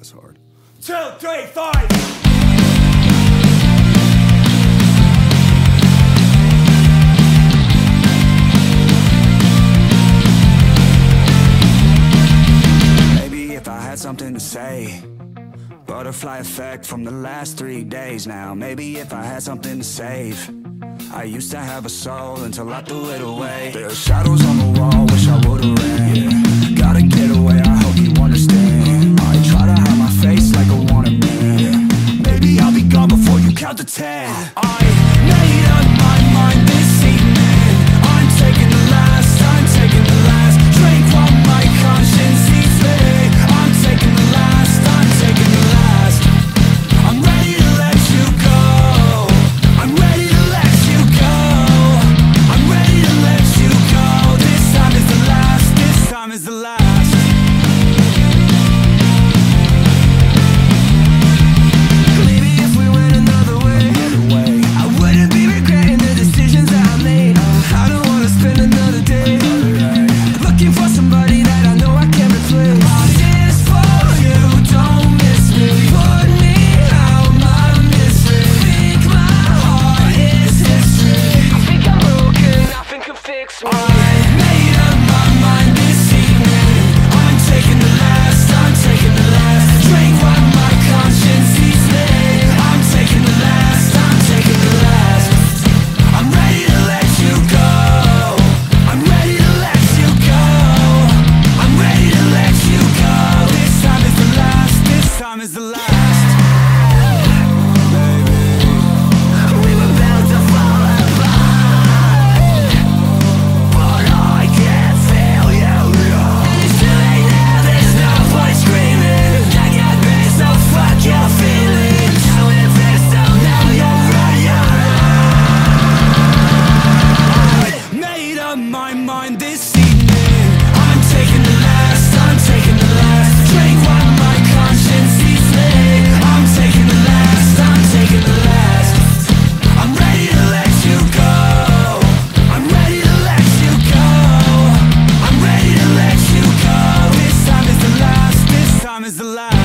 was hard. 2, 3, 5. If I had something to say, butterfly effect from the last 3 days now. Maybe if I had something to save. I used to have a soul until I threw it away. There are shadows on the wall, wish I would've ran. Yeah. Gotta get away, I hope you understand. I try to hide my face like a wanted man. Yeah. Maybe I'll be gone before you count to 10. I made up my mind this evening. I'm taking the last, I'm taking the last drink while my conscience eats me. I'm taking the last, I'm taking the last. I'm ready to let you go. I'm ready to let you go. I'm ready to let you go. This time is the last, this time is the last. Maybe if we went another way, I wouldn't be regretting the decisions that I made. I don't wanna spend another day looking for somebody that I know I can't replace. My tears for you, don't miss me. Put me out my misery. Think my heart is history. I think I'm broken, nothing can fix me. I made up my mind this evening. I'm taking the last, I'm taking the last drink while my conscience eats me. I'm taking the last, I'm taking the last. I'm ready to let you go. I'm ready to let you go. I'm ready to let you go. This time is the last, this time is the last. Baby, we were bound to fall apart, but I can't feel you. It's too late now, there's no point screaming. I got this, so fuck your feelings. Now if there's still now you're right, I made up my mind this evening. I'm taking the last, I'm taking the last drink while my conscience eats me. I'm taking the last, I'm taking the last. I'm ready to let you go. I'm ready to let you go. I'm ready to let you go. This time is the last, this time is the last.